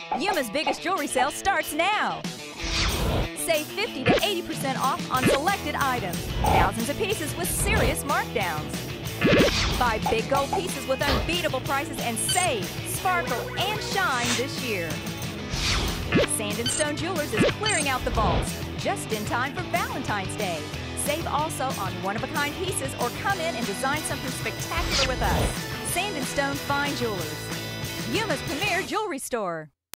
Yuma's biggest jewelry sale starts now. Save 50 to 80% off on selected items. Thousands of pieces with serious markdowns. Buy big gold pieces with unbeatable prices and save, sparkle, and shine this year. S&S Jewelers is clearing out the vaults just in time for Valentine's Day. Save also on one-of-a-kind pieces or come in and design something spectacular with us. S&S Fine Jewelers, Yuma's premier jewelry store.